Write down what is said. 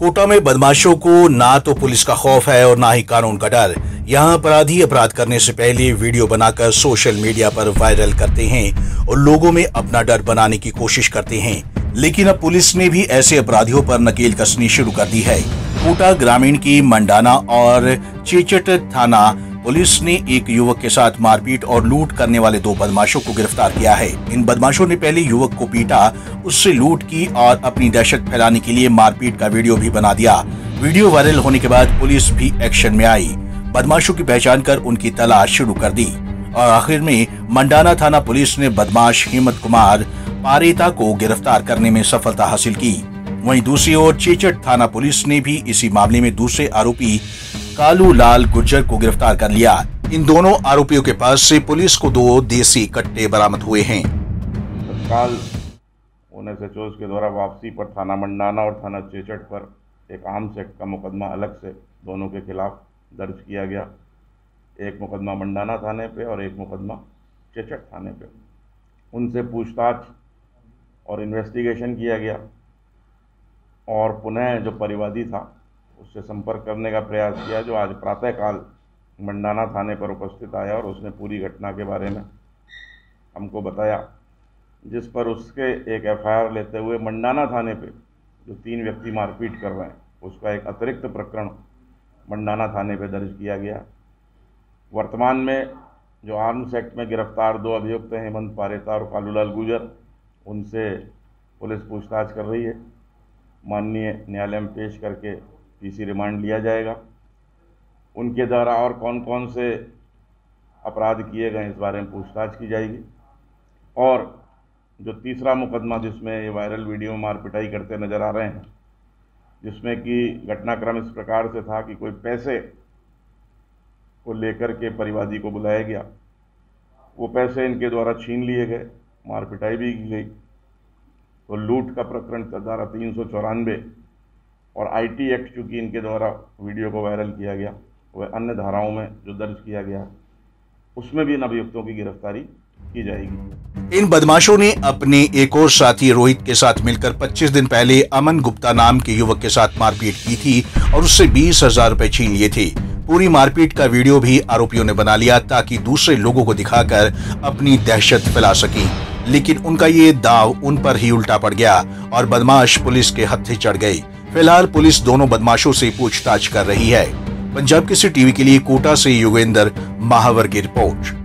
कोटा में बदमाशों को ना तो पुलिस का खौफ है और ना ही कानून का डर। यहाँ अपराधी अपराध करने से पहले वीडियो बनाकर सोशल मीडिया पर वायरल करते हैं और लोगों में अपना डर बनाने की कोशिश करते हैं। लेकिन अब पुलिस ने भी ऐसे अपराधियों पर नकेल कसनी शुरू कर दी है। कोटा ग्रामीण की मंडाना और चेचट थाना पुलिस ने एक युवक के साथ मारपीट और लूट करने वाले 2 बदमाशों को गिरफ्तार किया है। इन बदमाशों ने पहले युवक को पीटा, उससे लूट की और अपनी दहशत फैलाने के लिए मारपीट का वीडियो भी बना दिया। वीडियो वायरल होने के बाद पुलिस भी एक्शन में आई, बदमाशों की पहचान कर उनकी तलाश शुरू कर दी और आखिर में मंडाना थाना पुलिस ने बदमाश हिम्मत कुमार पारेता को गिरफ्तार करने में सफलता हासिल की। वहीं दूसरी ओर चेचट थाना पुलिस ने भी इसी मामले में दूसरे आरोपी कालू लाल गुर्जर को गिरफ्तार कर लिया। इन दोनों आरोपियों के पास से पुलिस को 2 देसी कट्टे बरामद हुए हैं। तत्काल SHOs के द्वारा वापसी पर थाना मंडाना और थाना चेचट पर एक आर्म्स एक्ट का मुकदमा अलग से दोनों के खिलाफ दर्ज किया गया। एक मुकदमा मंडाना थाने पे और एक मुकदमा चेचट थाने पे। उनसे पूछताछ और इन्वेस्टिगेशन किया गया और पुनः जो परिवादी था उससे संपर्क करने का प्रयास किया, जो आज प्रातःकाल मंडाना थाने पर उपस्थित आया और उसने पूरी घटना के बारे में हमको बताया, जिस पर उसके एक FIR लेते हुए मंडाना थाने पे जो 3 व्यक्ति मारपीट कर रहे हैं उसका एक अतिरिक्त प्रकरण मंडाना थाने पे दर्ज किया गया। वर्तमान में जो आर्म्स एक्ट में गिरफ्तार 2 अभियुक्त हैं, हेमंत पारेता और कालूलाल गुर्जर, उनसे पुलिस पूछताछ कर रही है। माननीय न्यायालय में पेश करके PC रिमांड लिया जाएगा। उनके द्वारा और कौन कौन से अपराध किए गए इस बारे में पूछताछ की जाएगी। और जो तीसरा मुकदमा जिसमें ये वायरल वीडियो में मारपिटाई करते नज़र आ रहे हैं, जिसमें कि घटनाक्रम इस प्रकार से था कि कोई पैसे को लेकर के परिवादी को बुलाया गया, वो पैसे इनके द्वारा छीन लिए गए, मारपिटाई भी की गई। तो लूट का प्रकरण धारा 394 और IT एक्ट चूँकि इनके द्वारा वीडियो को वायरल किया गया, वह अन्य धाराओं में जो दर्ज किया गया उसमें भी इन अभियुक्तों की गिरफ्तारी की जाएगी। इन बदमाशों ने अपने एक और साथी रोहित के साथ मिलकर 25 दिन पहले अमन गुप्ता नाम के युवक के साथ मारपीट की थी और उससे 20,000 रुपए छीन लिए थे। पूरी मारपीट का वीडियो भी आरोपियों ने बना लिया ताकि दूसरे लोगों को दिखाकर अपनी दहशत फैला सकें, लेकिन उनका ये दाव उन पर ही उल्टा पड़ गया और बदमाश पुलिस के हत्थे चढ़ गए। फिलहाल पुलिस दोनों बदमाशों से पूछताछ कर रही है। पंजाब केसरी टीवी के लिए कोटा से योगेंद्र महावर की रिपोर्ट।